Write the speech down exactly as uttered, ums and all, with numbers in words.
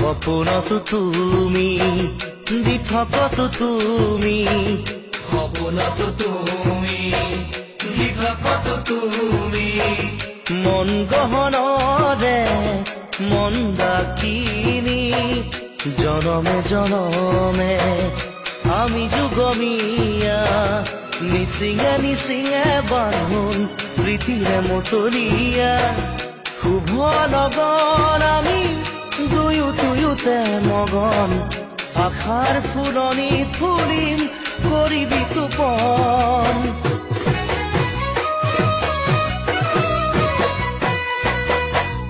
সপোনতো তুমি দি থকতো তুমি সপোনতো তুমি দি থকতো তুমি মন গহনৰে মন ডাকিনি জনমে জনমে আমি যুগমিয়া নিচিঙে নিচিঙে বান্ধোন প্ৰীতিৰে মতলীয়া শুভ লগন আমি দুয়ো দুয়োতে মগন আশাৰ ফুলনি ফুলিম কৰিবি তোপন